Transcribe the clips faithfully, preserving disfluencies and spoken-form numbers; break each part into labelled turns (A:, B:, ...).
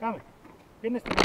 A: Κάμε. Πήγαινε στην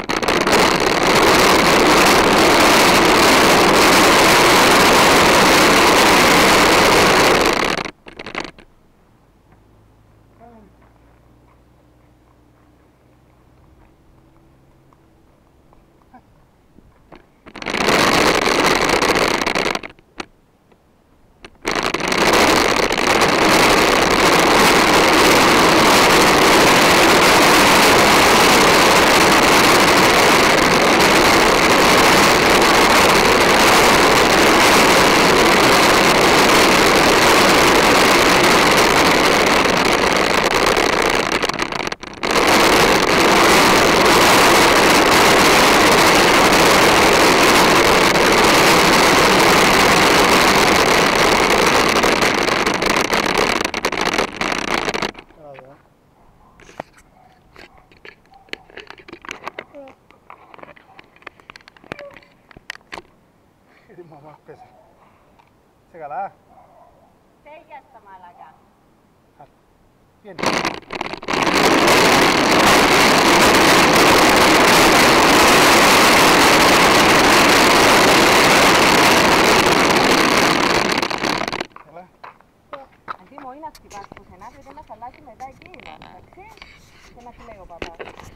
A: η μαμά πέσε. Σε καλά.
B: Φέγια στα μάλακα.
A: Πήγαινε. Καλά.
B: Αντί μου είναι να χτυπάς πουθενά, πρέπει να χαλάσει μετά εκείνο. Εντάξει. Και να σου λέει ο παπάς.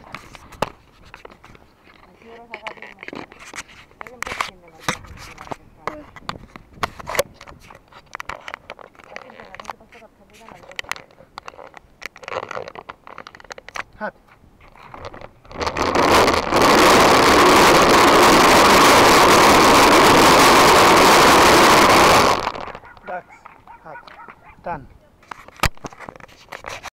B: Εσύ ώρας αγάπη μου. Λέγε μου τότε γίνεται να πιάσεις την άλλη.
A: Hadi.